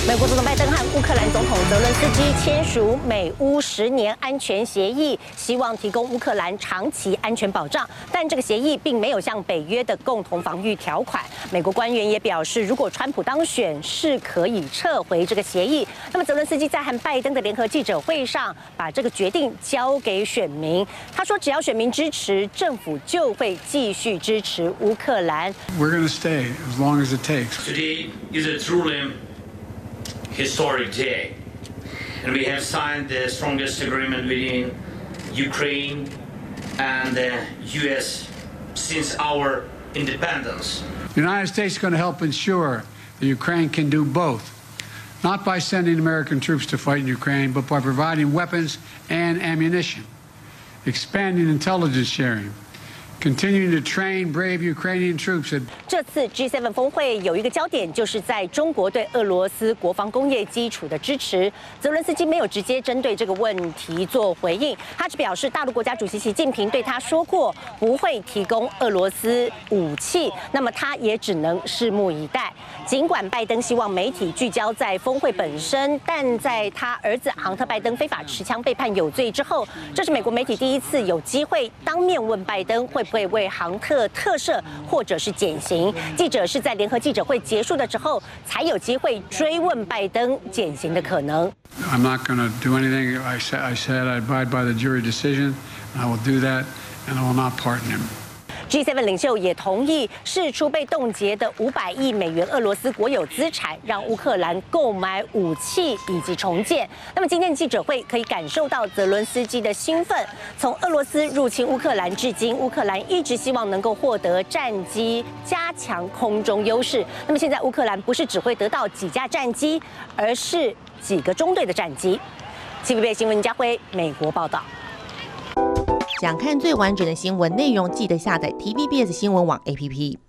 美国总统拜登和乌克兰总统泽伦斯基签署美乌10年安全协议，希望提供乌克兰长期安全保障。但这个协议并没有像北约的共同防御条款。美国官员也表示，如果川普当选，是可以撤回这个协议。那么泽伦斯基在和拜登的联合记者会上，把这个决定交给选民。他说，只要选民支持，政府就会继续支持乌克兰。 We're going to stay as long as it takes. Today is a truly historic day, and we have signed the strongest agreement between Ukraine and the U.S. since our independence. The United States is going to help ensure that Ukraine can do both, not by sending American troops to fight in Ukraine, but by providing weapons and ammunition, expanding intelligence sharing, continuing to train brave Ukrainian troops. 这次 G7 峰会有一个焦点，就是在中国对俄罗斯国防工业基础的支持。泽伦斯基没有直接针对这个问题做回应，他只表示大陆国家主席习近平对他说过不会提供俄罗斯武器，那么他也只能拭目以待。尽管拜登希望媒体聚焦在峰会本身，但在他儿子杭特·拜登非法持枪被判有罪之后，这是美国媒体第一次有机会当面问拜登会不会为杭特特赦或者是减刑。记者是在联合记者会结束的时候才有机会追问拜登减刑的可能。 I'm not going to do anything. I said I abide by the jury decision. I will do that, and I will not pardon him. G7 领袖也同意释出被冻结的500亿美元俄罗斯国有资产，让乌克兰购买武器以及重建。那么今天记者会可以感受到泽伦斯基的兴奋。从俄罗斯入侵乌克兰至今，乌克兰一直希望能够获得战机，加强空中优势。那么现在乌克兰不是只会得到几架战机，而是几个中队的战机。TVB 新闻林家辉，美国报道。 想看最完整的新闻内容，记得下载 TVBS 新闻网 APP。